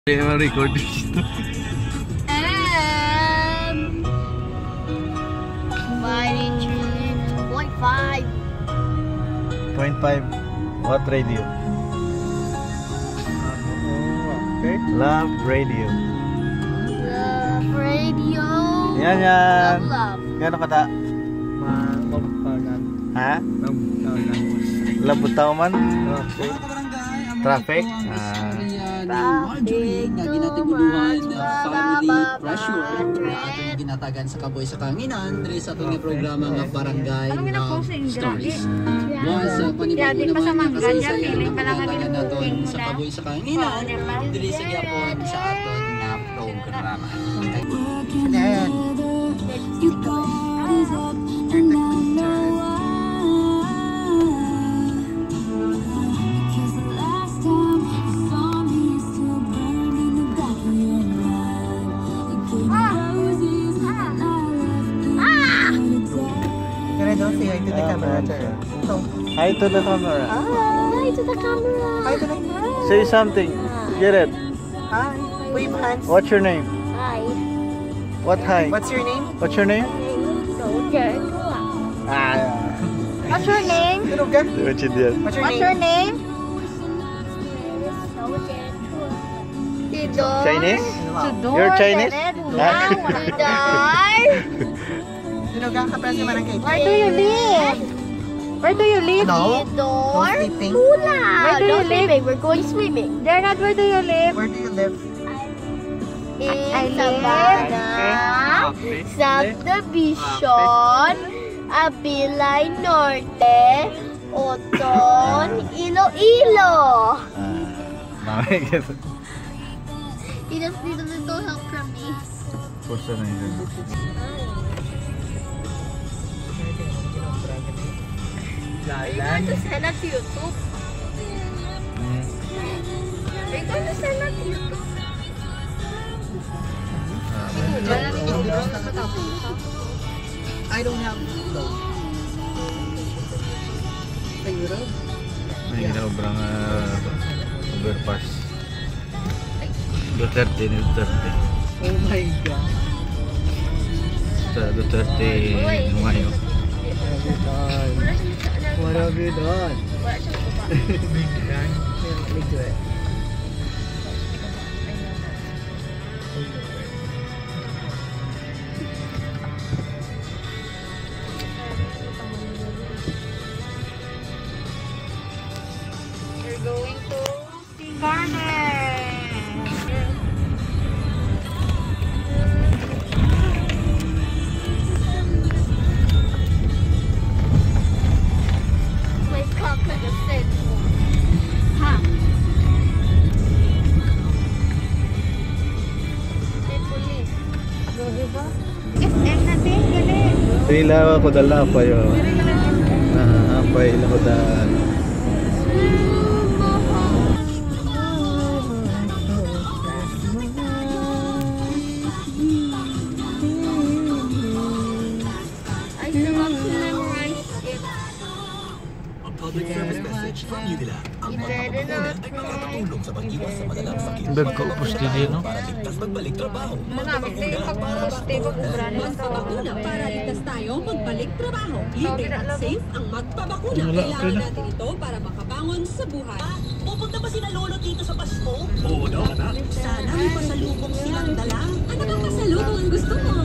Record. 0.5. What radio? Love radio. Love radio. Yan. Love. Gano'n kata? Ha? Labot man? Traffic? Marjorie nga ginatibuluhan family pressure na atong ginatagan sa kaboy sa kanginan diri sa atong programa nga barangay stories. Once panibagong naman nga kasaysayan nga ginatagan naton sa kaboy sa kanginan diri sa gyapon sa aton nga programa. Don't say hi to the camera, Jered. Hi to the camera. Hi to the camera. Hi to the camera. Say something. Jered. Hi. Wave hands. What's your name? Hi. What hi? What's your name? What's your name? Jered. What's your name? Tunugan. What you did? What's your What's name? your name? Tidor. Chinese? Tidor. You're Chinese? Tidor. Tunugan ka pala si Manang Caitlyn. Where do you live? Where do you live? No. Tidor. No sleeping. Hula. Where do you live? We're going swimming. Jered, where do you live? Where do you live? In Sabana, Subdivision, Abilay Norte, Oton, Iloilo. Mami, gusto. He doesn't need no help from me. Puso na yun. Are you going to send it to YouTube? Are you going to send it to YouTube? I don't have those. Sa Europe? May sobrang overpass. Duterte. Oh my God. Sa Duterte ngayon. What have you done? Wala siya baba. Click to it. We're going to see garden. My cock like a said. Ha? May police. Diba? SM natin, gali. Sila ako dala pa yun. Apay lang ko dala. I still have to memorize it. Public service message from Unila. Ang You better not ay makakatulong sa pag-iwas sa madalang sakit. Nagkupos din yun, no? Para ligtas magbalik trabaho. Nagamit na yung pag-poste ko kung brand ng Magpabakuna para ligtas tayo magbalik trabaho. Libre at safe ang magpabakuna. Wala, Kailangan okay na. natin ito para makabangon sa buhay. Pupunta ba sila lolo dito sa Pasko? Oo daw, anak. Sana may pasalubong silang dala. Ano bang pasalubong ang gusto mo?